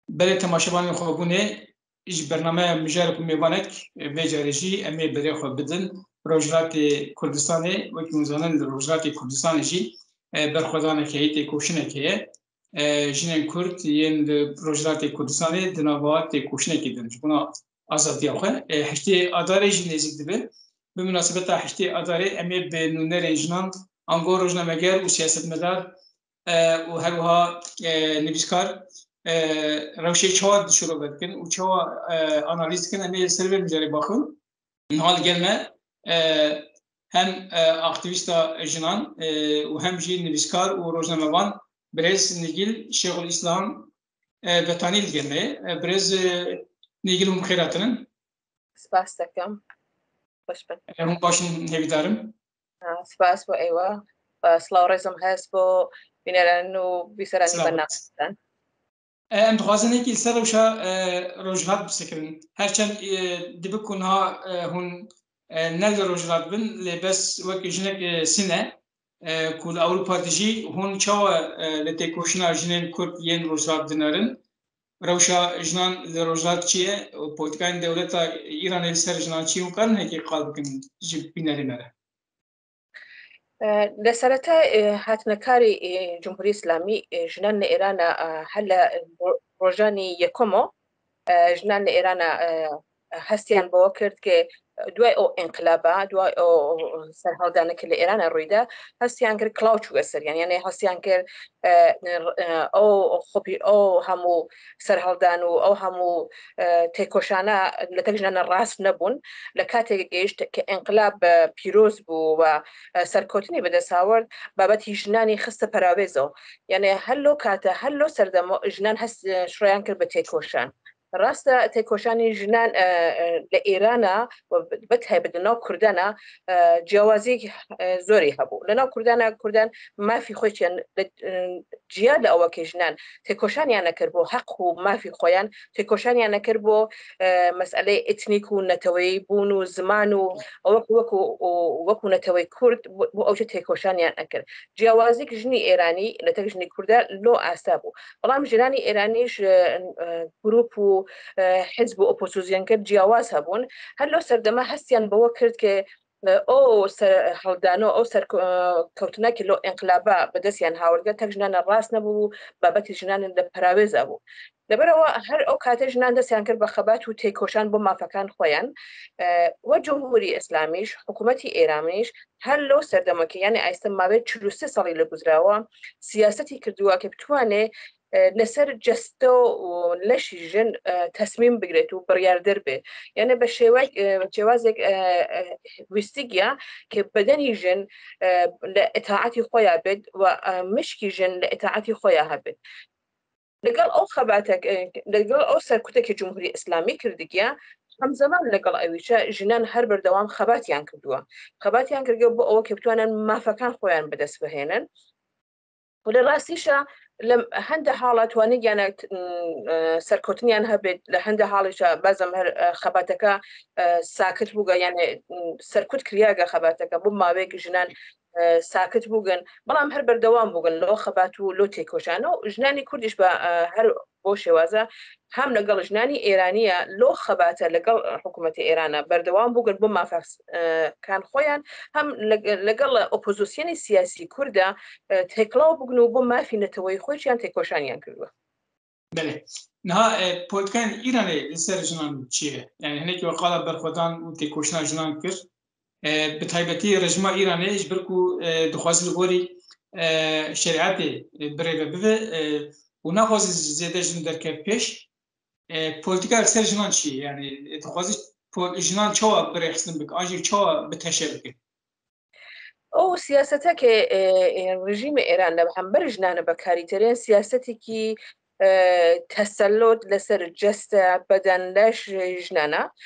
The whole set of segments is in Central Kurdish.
بله تماشاوان خوابونه ایج برنامه مجارب میوانک ویجارجی امی بره خواب بدن روجرات کردستانی و که مزانن روجرات کردستانی جی برخوادانه که ایت کوشنه که جنن کرد ین روجرات کردستانی دنوات کوشنه که دنج بنا آزادی آخه هشتی اداره جی نزدیک دبه به مناسبت هشتی اداره امی به نونر جنان انگار روزنامه‌گر و سیاستمدار و هروها نویسکار روشی چهار شروع بکن و چهار آنالیز کن امی سرور می‌جاری باخون نهال گلمه هم اکتیویست جنان و هم جی نویسکار و روزنامه‌وان برز نگیل شیخ الاسلام بتانیل گلمه برز نگیل مخیراتن سپاس دکم خوش بن هم باشن هیدارم سپاس با ایوا سلاورزم هست با بینران و بیسرانی بناستن ام دخوازن که سر روشا روجرات بسکرن هرچند دبکون ها هون نل روجرات بن لبس وقت جنك سنة كل أوروبا تجي هون شوا لتكوشنا جنين كرد ين روجرات دنارن روشا جنان لروجرات چیه پولتکان دولتا ایران السر جنان چی وکرن هکی قلب کن جب بیناری مره لسرتا هاتنكاري جمهورية إسلامي جنان إيران هلا روجاني يكومو جنان إيران هستيان بوكرت كي دوای او انقلابا دوای او سرهالدانه که ایران رویده هستیان کر کلاوچ وسر یعنی هستیان کر او خوبی او همو سرهالدان و او همو تکوشانه لتجنن الراس نبون لکات جيش كانقلاب بيروز بو و سركوتني بدا ساورد بابت جناني خصه براويزو يعني هلو كاتا هلو سردمو جنان هست شريان كر بتيكوشان راست تكوشاني جنان لإيرانا وبتها بدنا كردانا جوازي زوري هبو لنا كردان ما في خوش يعني جياد أو كجنان تكوشاني أنا كربو حق وما في خويان تكوشاني أنا كربو مسألة إتنيكو نتوي بونو زمانو وكو نتوي كرد بو أوجه تكوشاني أنا كر جوازي جني إيراني لتجني كردان لو أسابو والله جناني إيرانيش جروب حزب اوبوزيسيون كرد جیاواز هبون هلو سردما هستیان بو کرد که او سر هلدانو او سر کوتنا که لو انقلابا بدسیان هاورگا تجنان الراس نبو بابت جنان لپراویز ابو لبرا هر او کات جنان دسیان کرد بخبات و تیکوشان بو مافکان خویان و جمهوری اسلامیش حکومتی ایرانیش هلو سردما که یعنی ایستم ما به 43 سالی لگذراوا سیاستی کردوا که بتوانه لسر جستو و لشی جن تصمیم بگیرد و بریاردر به یعنی به جوازك وستيجيا كبدني جن لإطاعتي خويا بد ومشكي جن لإطاعتي خويا هبد لقال أو خباتك لقال أو سركتك جمهوري إسلامي كردقيا هم زمان لقال أيوشا جنان هربر دوام خباتيان كردوا خباتيان كردوا بو أو كبتوانا ما فكان خويا بدس بهينن ولراسيشا لم هند حالات واني يعني سركوتني أنا هبد لهند حالشة بعضم هر خباتك ساكت بوجا يعني سركوت كرياجا خباتك بو ما بيك جنان ساكت بوجن بلام هر بردوام بوجن لو خباتو لو تيكوشانو جناني كردش با هر بوش وازا هم لقال جناني إيرانية لو خباته لقال حكومة إيران بردوام بوجن بو ما فاس كان خويا هم لقال أوبوزيسيوني سياسي كردا تكلاو بوجنو بو ما في نتوي خويش يعني تيكوشان يعني كردوا بله نها پولتکان ایرانی سر جنان چیه يعني هناك وقال برخدان و تيكوشنا جنان كر بتایبتی رژیم ایرانی اجبرکو دخواست لغوری شریعت بره بده و نخواست زیاده جن در که پیش پولیتیکا سر جنان چی یعنی دخواست جنان چوا بره حسن بک آنجی چوا بتشه بک او سیاسته که رژیم ایران هم برجنان بکاری ترین سیاستی که تسلط لسر جست بدن لش جنانا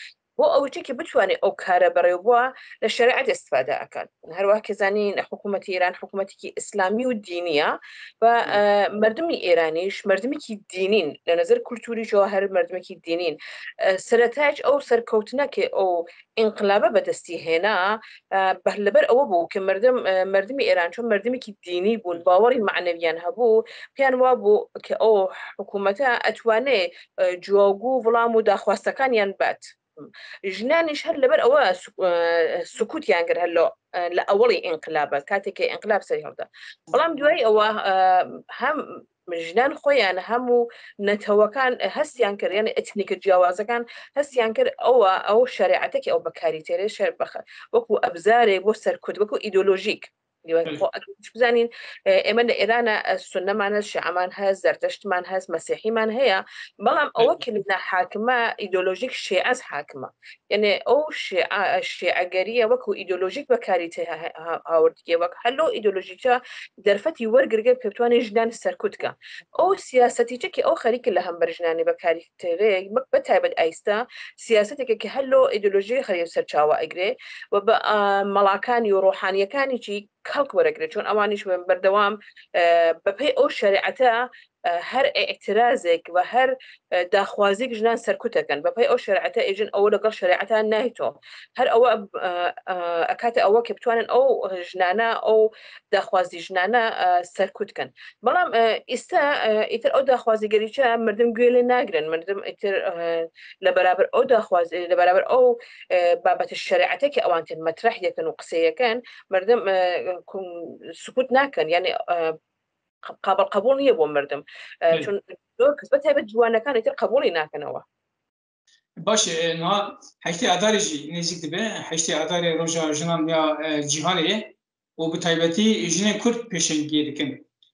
بۆ ئەوەی کە بتوانێت ئەو کارە بەڕێو بووە لە شریعەت استفادە ئەکات هەروەها کە زانین حکوومەتی ئێران حکوومەتێکی ئیسلامی و دینیە و مردمی ئێرانیش مردمێکی دینین لە نظر کولتوریشەوە هەر مردمێکی دینین سەرەتاج ئەو سەرکەوتنە کە ئەو ئینقلابە بەدەستی هێنا لەبەر ئەوە بوو کە مردمی ئێران چۆن مردمێکی دینی بوون باوەڕی معنەویان هەبوو پێیان وا بوو کە ئەو حکوومەتە ئەتوانێ جوواگو وەڵام و داخواستەکانیان بات ژنانیش هەر لەبەر ئەوە سکوتیان کرد هەر لە ئەوڵی ئینقلابە کاتێکی ئینقلاب سەری هەڵدا بەڵام دوای ئەوە هەم ژنان خۆیان هەموو نەتەوەکان هەستیان کرد یعنی ئەتنیکە جیاوازەکان هەستیان کرد ئەو شریعەتێکی ئەو بەکاری تێرێ شەر بەخە وەکو ئەبزارێک بۆ سەرکوت وەکو ئیدۆلۆژیک بزانین ئێمە لە ئێرانە سونەمان هەست شیعەمان هەست زەردەشتمان هەست مەسیحیمان هەیە بەڵام ئەوە کلنا حاکمە ئیدۆلۆژیک شیعەز حاکمە یعنی ئەو شیعەگەریە وەکو ئیدۆلۆژیک بەکاری تێ هاوردگێ وەک هەلۆ ئیدۆلۆژیکە دەرفەتی وەرگرگە پێ بتوانێت ژنان سەرکوتکە ئەو سیاسەتیچەکی ئەو خەریکە لە هەمبەر ژنانی بەکاری تێرێک بە تایبەت ئایستا سیاسەتێکە کە هەلۆ ئیدۆلۆژی خەریک سەرچاوە ئەگرێ و بە مەڵاکانی و ڕۆحانیەکانیی کەڵک وەرەگرێت چۆن ئەوانیش بەردەوام بەپێی ئەو شریعەتە هەر ئێعترازێک و هەر داخوازیک ژنان سەرکوتەکەن بەپێی ئەو شریعەتە ئێژن ئەوە لەگەڵ شریعەتان نایتۆ هەر ئەوە ئەکاتە ئەوە کە بتوانن ئەو ژنانە ئەو داخوازی ژنانە سەرکوتکەن بەڵام ئێستا ئیتر ئەو داخوازیگەریچە مردم گوێ لێ ناگرن مردم ئیتر لە بەرابەر ئەو داخوازی لە بەرابەر ئەو بابەتە شریعەتێکی ئەوان تر مەترح یەکەن و قسەیەکەن مردم سکوت ناکەن یعنی قابل قبول نییە بۆ مردم چون زۆر کەس بەتایبەت جوانەکان ئیتر قبولی ناکەنەوە باش نها هەشتی ئادارێکی نزیک دەبێ هەشتی ئادارێ ڕۆژە ژنان یا جیهانێ و بە تایبەتی ژنێ کورد پێشەنگی دەکەن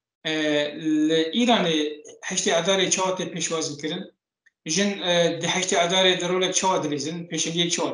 لە ئیرانێ هەشتی ئادارێ چاواتێ پێشوازیکردن ژن هەشتی ئادارێ دەرۆلێک چاوا دەبێزن پێشەنگی چاوات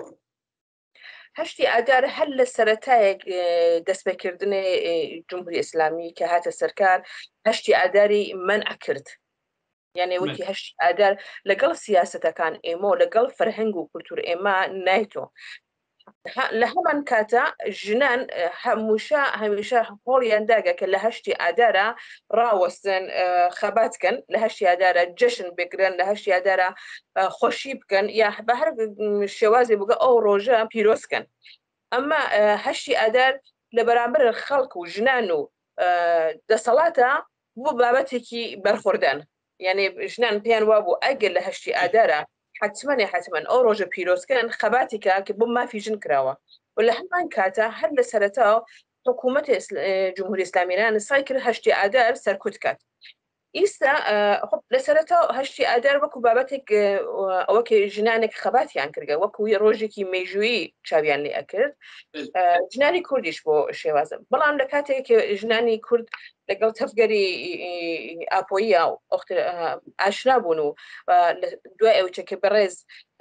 هەشتی ئادار هەر لە سەرەتایەک دەستپێکردنی جمهوری ئیسلامی کە هاتە سەرکار هەشتی ئاداری منع کرد یعنی وتی هەشتی ئادار لەگەڵ سیاسەتەکان ئێمە و لەگەڵ فەرهەنگ و کولتور ئێمە نایتۆ لە هەمان کاتە ژنان هەمیشە هۆڵیان داگە کە لە هەشتی ئادارە ڕاوەستن خەباتکەن لە هەشتی ئادارە جەشن بگرن لە هەشتی ئادارە خۆشی بکەن یا بە هەر شێوازی بگە ئەو ڕۆژە پیرۆستکەن ئەمما هەشتی ئادار لە بەرامبەر خەڵک و ژنان و دەسەڵاتە بۆ بابەتێکی بەرخوردان یعنی ژنان پێیان وابوو ئەگەر لە هەشتی ئادارە حتما ئەو ڕۆژە پیرۆستکەن خەباتێکە کە بۆ مافی ژن کراوە و لە هەمان کاتە هەر لە سەرەتا حکوومەت جمهوری ئیسلامی ئێران سعی کرد هەشتی ئادار سەرکوت کات ئیستا لە سەرەتا هەشتی ئادار وەکو بابەتێک ئەوە کە ژنانێک خەباتیان کردگە وەکو ڕۆژێکی مێژوویی چاویان لێ ئەکرد ژنانی کوردیش بۆ شێوازە بەڵام لە کاتێک ژنانی کورد لەگەڵ تەفگەری ئاپۆیی ئاشنا بوون و دوای ئەو چەکە بەڕێز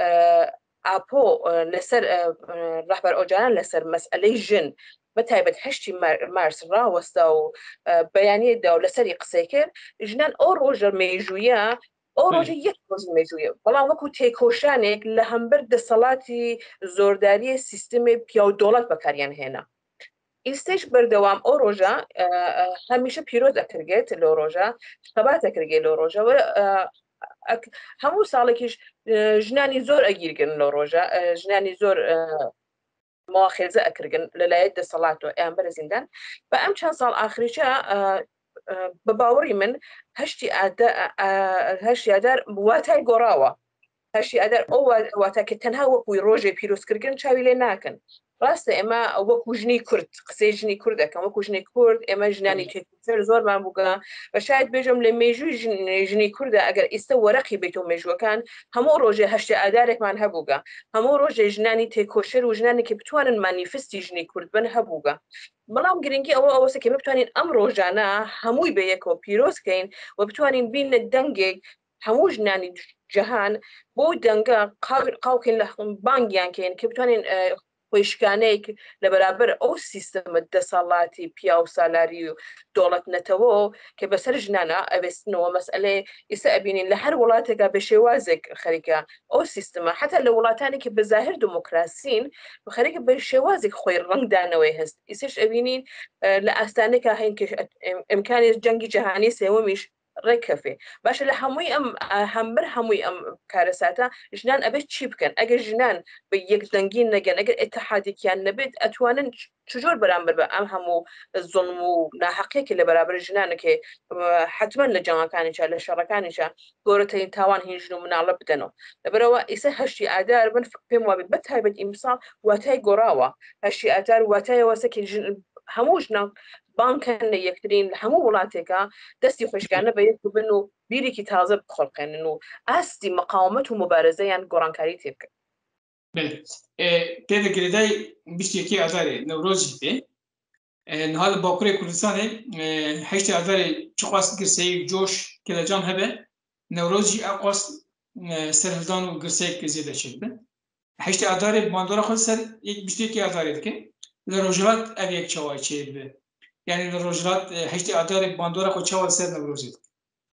ئاپۆ لەسەر ڕەحبەر ئۆجاران لەسەر مەسئلەی ژن بەتایبەت هەشتی مارس ڕاوەستا و بەیانیەدا و لەسەری قسەی کرد ژنان ئەو ڕۆژە مێژوویە ئەو ڕۆژە یەک ڕۆژ مێژوویە بەڵام وەکو تێکۆشانێک لە هەمبەر دەسەڵاتی زۆرداری سیستمی پیا و دەوڵەت بەکاریان هێنا ئیستش بەردەوام ئەو ڕۆژە هەمیشە پیرۆز ئەکرگێت لەو ڕۆژە خەبات ئەکرگێت لەو ڕۆژە هەموو ساڵێکیش ژنانی زۆر ئەگیرگن لەو ڕۆژە ژنانی زۆر مواخێزە ئەکرگن لەلایەت دەسەڵاتەوە ئەیان بەرە زیندان بە ئەم چەند ساڵ ئاخریچە بە باوەڕی من هەشتی ئادار واتای گۆڕاوە هەشتی ئادار ئەو واتە کە تەنها وەکوی ڕۆژێ پیرۆزکردن چاوی لێ ناکەن ڕاستە ئێمە وەکو ژنی کورد قسەی ژنی کورد دەکەم وەکو ژنی کورد ئێمە ژنانی تێکسەر زۆرمان بووگە بە شاید بێژم لە مێژووی ژنی کووردە ئەگەر ئێستا وەرەقی بێتەوە مێژوەکان هەموو ڕۆژێ هەشتی ئادارێکمان هەبووگە هەموو ڕۆژێ ژنانی تێکۆشەر و ژنانێکی بتوانن مانیفستی ژنی کورد بن هەبووگە بەڵام گرنگی ئەوەسە کە بتوانین ئەم ڕۆژانە هەمووی بە یەکەوە پیرۆزکەین و بتوانین بینە دەنگێک هەموو ژنانی جەهان بۆ دەنگە قاوکەین لە بانگیان کەین کە بتوانین خۆشکانەیەک لە بەرابەر ئەو سیستەمە دەسەڵاتی پیا و سالاری و دۆڵەت نەتەوە کە بەسەر ژنانە ئەوێستنەوە مەسئلەیە ئێستا ئەبینین لە هەر وڵاتێکا بە شێوازێک خەریکە ئەو سیستەمە حتا لە وڵاتانی کە بەظاهر دموکراسین خەریکە بە شێوازێک خۆی ڕنگدانەوەی هەست ئیسش ئەبینین لە ئاستانێکا هەین ئیمکانی جەنگی جەهانی سێوەمیش ڕێککەفێ باشە لە هەمووی ئەم هەمبەر هەمووی ئەم کارەساتە ژنان ئەبێت چی بکەن ئەگەر ژنان بە یەکدەنگی نەگەن ئەگەر ئێتحادێکیان نەبێت ئەتوانن چجۆر بەرامبەر بە ئەم هەموو زوڵم و ناحەقێکی لە بەرابەر ژنانەکێ حتمما لە جەنگەکانیشا لە شەڕەکانیشا گەورەترین تاوان هین ژن و مناڵە بدەنەوە لەبەرەوە ئێستا هەشتی ئادار بن پێم وابێت بە تایبەت ئیمساڵ واتای گۆڕاوە هەشتی ئادار واتایەوە سەکی هەموو ژنان بانکەن لە یەکترین هەموو وڵاتێکە دەستی خۆشگانە بە یەک بن و بیرێکی تازە بخۆڵقێنن و ئاستی مەقاومەت و مبارزەیان گۆڕانکاری تێ بکەن پێدەگرێدای بیستێکی ئازارێ نەورۆزی پێ نهال باکوورê Kurdistanê heştê azarê çi xwast girseyî coş kelecan hebe newroz jî eqwast serhildan û girseyek zêde çêdibin heştê azarê bandora xwe ser yek biştekî azarê dikin li rojhilat ev yek çawa çêdibe yani li rojhilat heştê azarê bandora xwe çawa ser newrozê dikin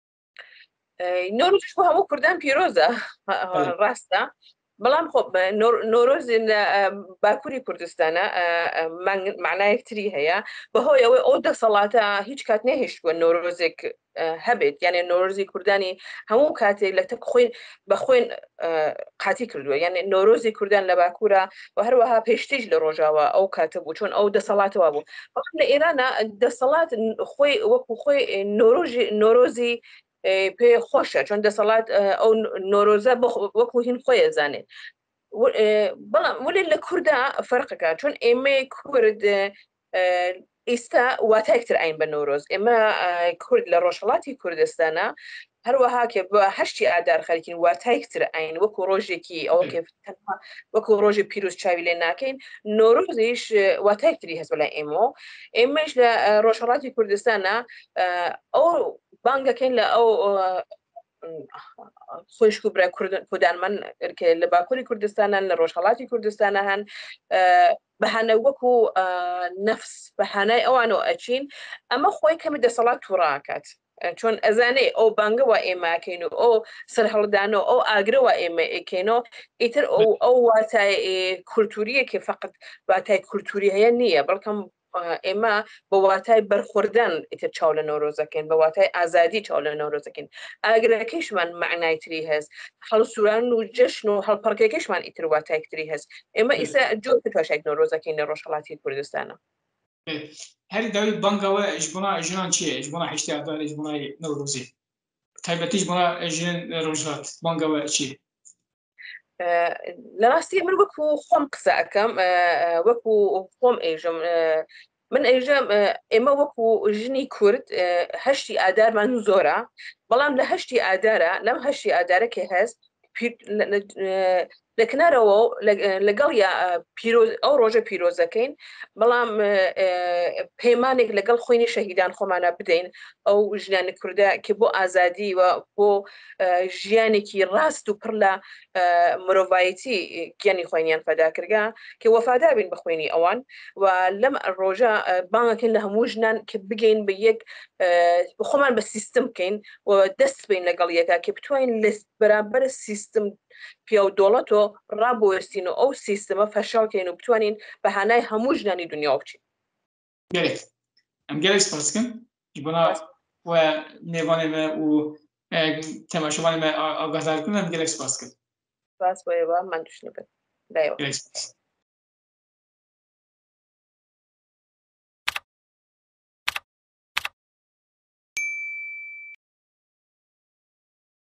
نۆرۆز بۆ هەموو کوردان پیرۆزە ڕاستە بەڵام خۆ نۆرۆز باکووری کوردستانە معنایەکتری هەیە بەهۆی ئەوەی ئەو دەسەڵاتە هیچ کات نەهێشتووە نۆرۆزێک هەبێت یعنی نۆرۆزی کوردانی هەموو کاتێک لە تەک خۆی بە خۆین قاتی کردووە یعنی نۆرۆزی کوردان لە باکوورە و هەروەها پێشتیش لە ڕۆژاوە ئەو کاتە بوو چۆن ئەو دەسەڵاتەوە بوو بەڵام لە ئێرانە دەسەڵات خۆی وەکو خۆی نۆرۆزی پێ خۆشە چۆن دەسەڵات ئەو نۆرۆزە وەکو هین خۆی ئەزانێت بەڵام ولی لە کووردا فەرقەکە چۆن ئێمە کورد ئێستا واتایەکتر ئاین بە نۆرۆز ئێمە کورد لە ڕۆژهەڵاتی کوردستانە هەروەها کە بە هەشتی ئادار خەریکین واتایەکتر ئاین وەکو ڕۆژێکی ئەوە وەکو ڕۆژی پیرۆز چاوی لێ ناکەین نۆرۆزیش واتایەکتری هەست بەلای ئێمەش لە ڕۆژهەڵاتی کوردستانە ئەو بانگەکەین لە ئەو خۆشک و برا کودانمان لە باکووری کوردستانان لە ڕۆژهەڵاتی کوردستانە هەن بەهانە وەکو نەفس بەهانای ئەوانەوە ئەچین ئەمە خۆی کەمی دەسەڵات تووڕاکات چۆن ئەزانێ ئەو بانگەوە ئێماکەین و ئەو سەرهەڵدانەوە ئەو ئاگرەوە ئێمە ئەکەینەوە ئیتر ئەو واتای کولتوریەکی فقط واتای کولتوری هەیە نییە بەڵکەم ئێمە بە واتای بەرخوردن ئیتر چاو لە نۆرۆزەکەین بە واتای ئازادی چاو لە نۆرۆزەکەین ئاگرەکەیشمان معنایتری هەست هەڵسووران و جەشن و هەڵپەڕکێکەشمان ئیتر واتایەکتری هەست ئێمە ئیسا جۆ پاشایك نۆرۆزەکەین لە ڕۆژهەڵاتی کوردستانە هەری داوی بانگەوە ژبوونا ژنان چییە ژبوونا هەشتی ئادار ژبوونای نەورۆزی تایبەتیش بوونا ژن ڕۆژهەڵات بانگەوە چییە لە ڕاستی من وەکو خۆم قسە ئەەکەم وەکو خۆم ئێژم من ئێژەم ئێمە وەکو ژنی کورد هەشتی ئادارمان زۆرە بەڵام لە هەشتی ئادارە لەم هەشتی ئادارەکە هەست لە کنارەوە لەگەڵ ئەو ڕۆژە پیرۆزەکەین بەڵام پەیمانێک لەگەڵ خۆینی شەهیدان خۆمانە بدەین ئەو ژنانی کوردە کە بۆ ئازادی و بۆ ژیانێکی ڕاست و پڕ لە مرۆڤایەتی گیانی خۆینیان فەداکردگا کە وەفادار بین بە خوێنی ئەوان و لەم ڕۆژە بانگەکەین لە هەموو ژنان کە بگەین بە یەک خۆمان بە سیستم بکەین و دەست بین لەگەڵ یەکە کە بتوانین لە بەرامبەر سیستم پیا و دۆڵەتەوە ڕابوەستین و ئەو سیستەمە فەشاڵکەین و بتوانین بەهانای هەموو ژنانی دنیا بچین ئەم گەلێک سپاسکەم بۆنا نێوانێمە و تەماشەوانێمە ئاگادارکردن ئەم گەلێک سپاسکەم سپاس بۆ ئێوە من دوشنی بن